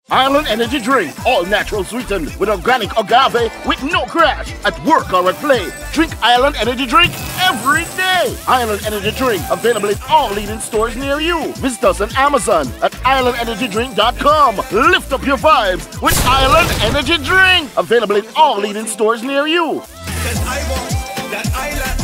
Island Energy Drink, all natural sweetened with organic agave with no crash. At work or at play, drink Island Energy Drink every day. Island Energy Drink, available in all leading stores near you. Visit us on Amazon at islandenergydrink.com. Lift up your vibes with Island Energy Drink, available in all leading stores near you. Cause I want that island.